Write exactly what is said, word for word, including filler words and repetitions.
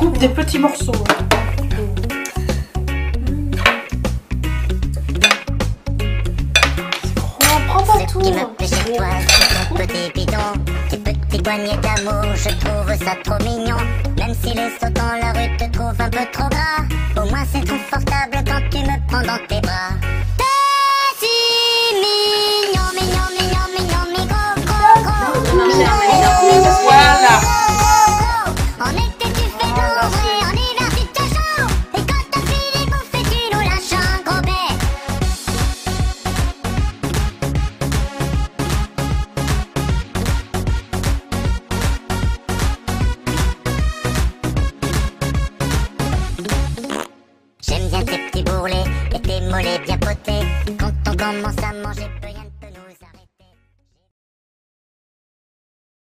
coupe des petits morceaux. Non, prends pas tout. Ce qui me plaît chez toi, c'est ton petit bidon, tes petits poignets d'amour, je trouve ça trop mignon. Même si les sauts dans la rue te trouvent un peu trop gras, au moins c'est confortable quand tu me prends dans tes bras. T'es si mignon, mignon, mignon, mignon, mignon, gros, gros, mignon, mignon, mignon, Voilà. en été tu fais doré, en hiver tu te chaud, et quand t'as fini bouffer tu nous lâches un gros bec. J'aime bien tes petits bourrelets et tes mollets bien potés. Quand on commence à manger peu